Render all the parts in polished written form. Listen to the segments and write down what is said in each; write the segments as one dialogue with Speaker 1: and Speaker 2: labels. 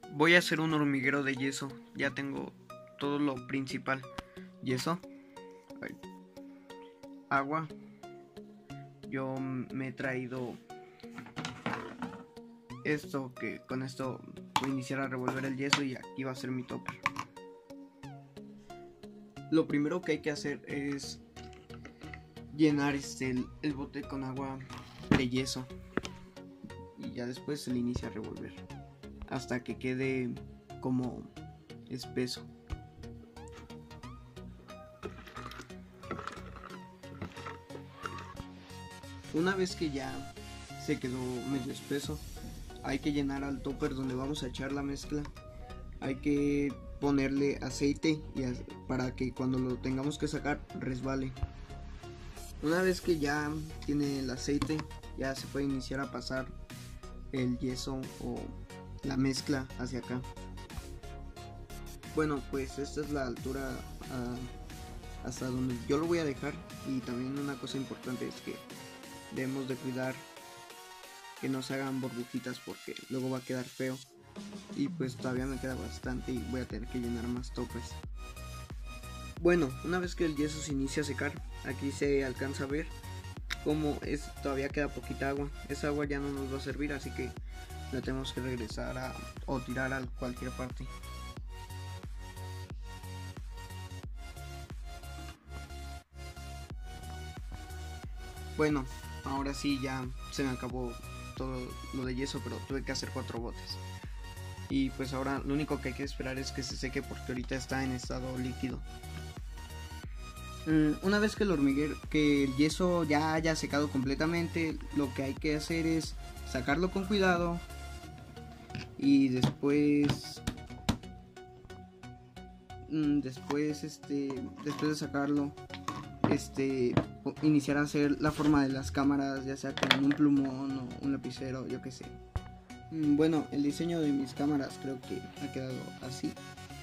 Speaker 1: Voy a hacer un hormiguero de yeso. Ya tengo todo lo principal. Yeso, agua. Yo me he traído esto, que con esto voy a iniciar a revolver el yeso y aquí va a ser mi topper. Lo primero que hay que hacer es llenar el bote con agua de yeso y ya después se le inicia a revolver hasta que quede como espeso. Una vez que ya se quedó medio espeso, hay que llenar al topper donde vamos a echar la mezcla. Hay que ponerle aceite para que cuando lo tengamos que sacar resbale. Una vez que ya tiene el aceite, ya se puede iniciar a pasar el yeso o la mezcla hacia acá. Bueno, pues esta es la altura hasta donde yo lo voy a dejar. Y también una cosa importante es que debemos de cuidar que no se hagan burbujitas porque luego va a quedar feo. Y pues todavía me queda bastante y voy a tener que llenar más toppers. Bueno, una vez que el yeso se inicia a secar, aquí se alcanza a ver como todavía queda poquita agua. Esa agua ya no nos va a servir, así que la tenemos que regresar o tirar a cualquier parte. Bueno, ahora sí ya se me acabó todo lo de yeso, pero tuve que hacer 4 botes. Y pues ahora lo único que hay que esperar es que se seque porque ahorita está en estado líquido. Una vez que el yeso ya haya secado completamente, lo que hay que hacer es sacarlo con cuidado y después de sacarlo, iniciar a hacer la forma de las cámaras, ya sea con un plumón o un lapicero, yo que sé. Bueno, el diseño de mis cámaras creo que ha quedado así.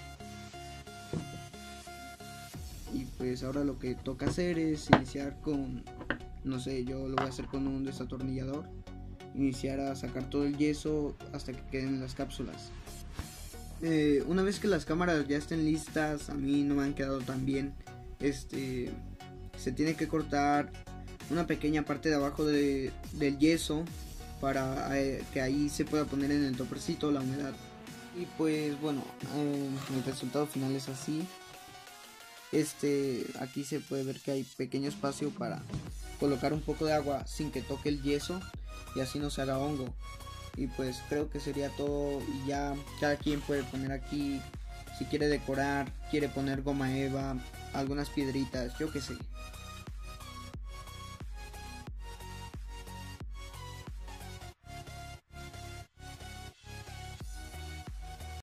Speaker 1: Y pues ahora lo que toca hacer es iniciar con, no sé, yo lo voy a hacer con un desatornillador. Iniciar a sacar todo el yeso hasta que queden las cápsulas. Una vez que las cámaras ya estén listas, a mí no me han quedado tan bien. Se tiene que cortar una pequeña parte de abajo del yeso para que ahí se pueda poner en el toppercito la humedad. Y pues bueno, el resultado final es así. Aquí se puede ver que hay pequeño espacio para colocar un poco de agua sin que toque el yeso y así no se haga hongo. Y pues creo que sería todo, y ya cada quien puede poner aquí, si quiere decorar, quiere poner goma eva, algunas piedritas, yo que sé.